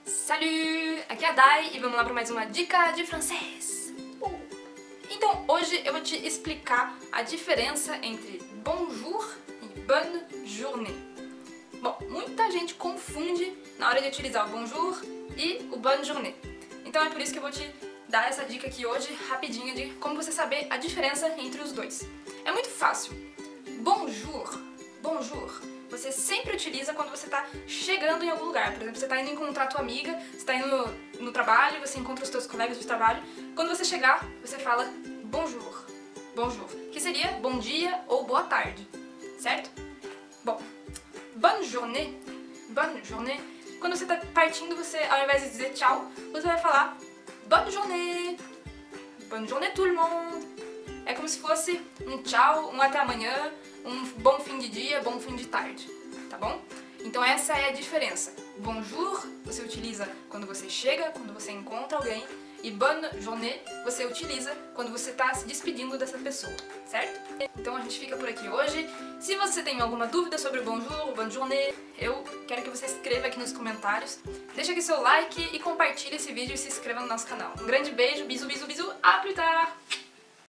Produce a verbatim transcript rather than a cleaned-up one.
Salut! Aqui é a Dai e vamos lá para mais uma dica de francês. Uh. Então hoje eu vou te explicar a diferença entre bonjour e bonne journée. Bom, muita gente confunde na hora de utilizar o bonjour e o bonne journée. Então é por isso que eu vou te dar essa dica aqui hoje, rapidinho, de como você saber a diferença entre os dois. É muito fácil. Bonjour, bonjour, você sempre utiliza quando você está chegando em algum lugar. Por exemplo, você está indo encontrar a tua amiga, você está indo no, no trabalho, você encontra os teus colegas de trabalho. Quando você chegar, você fala bonjour, bonjour, que seria bom dia ou boa tarde, certo? Bom, bonne journée, bonne journée, quando você está partindo, você, ao invés de dizer tchau, você vai falar bonne journée, bonne journée tout le monde. É como se fosse um tchau, um até amanhã, um bom fim de dia, bom fim de tarde, tá bom? Então essa é a diferença. Bonjour você utiliza quando você chega, quando você encontra alguém, e bonne journée você utiliza quando você está se despedindo dessa pessoa, certo? Então a gente fica por aqui hoje. Se você tem alguma dúvida sobre o bonjour, bonne journée, eu quero que você escreva aqui nos comentários. Deixa aqui seu like e compartilhe esse vídeo e se inscreva no nosso canal. Um grande beijo, bisu, bisu, bisu, à plus tard!